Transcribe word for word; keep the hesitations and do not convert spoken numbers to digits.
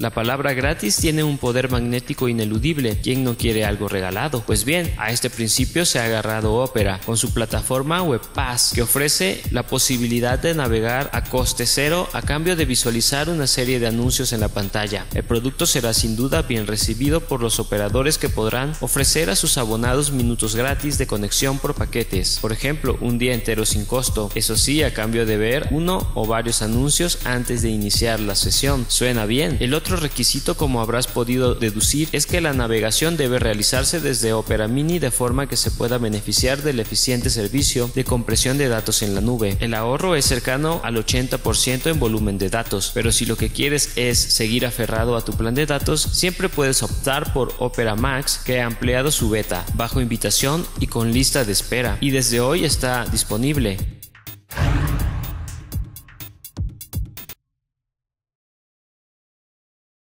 La palabra gratis tiene un poder magnético ineludible. ¿Quién no quiere algo regalado? Pues bien, a este principio se ha agarrado Opera con su plataforma WebPass, que ofrece la posibilidad de navegar a coste cero a cambio de visualizar una serie de anuncios en la pantalla. El producto será sin duda bien recibido por los operadores, que podrán ofrecer a sus abonados minutos gratis de conexión por paquetes, por ejemplo, un día entero sin costo, eso sí, a cambio de ver uno o varios anuncios antes de iniciar la sesión. Suena bien. El otro requisito, como habrás podido deducir, es que la navegación debe realizarse desde Opera Mini de forma que se pueda beneficiar del eficiente servicio de compresión de datos en la nube. El ahorro es cercano al ochenta por ciento en volumen de datos, pero si lo que quieres es seguir aferrado a tu plan de datos, siempre puedes optar por Opera Max, que ha ampliado su beta, bajo invitación y con lista de espera, y desde hoy está disponible.